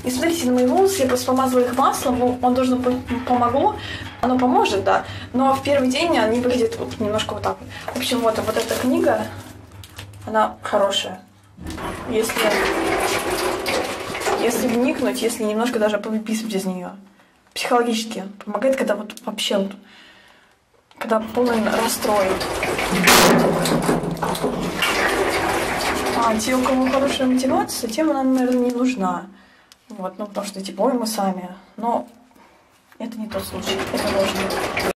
И смотрите, на мои волосы я просто помазала их маслом, ну, он должно помогло, оно поможет, да, но в первый день они выглядят вот немножко вот так вот. В общем, вот эта книга, она хорошая. Если вникнуть, если немножко даже пописать из нее. Психологически помогает, когда вот вообще вот, когда полный расстроит. А те, у кого хорошая мотивация, тем она, наверное, не нужна. Вот, ну потому что типа, ой, мы сами. Но это не тот случай, это важно.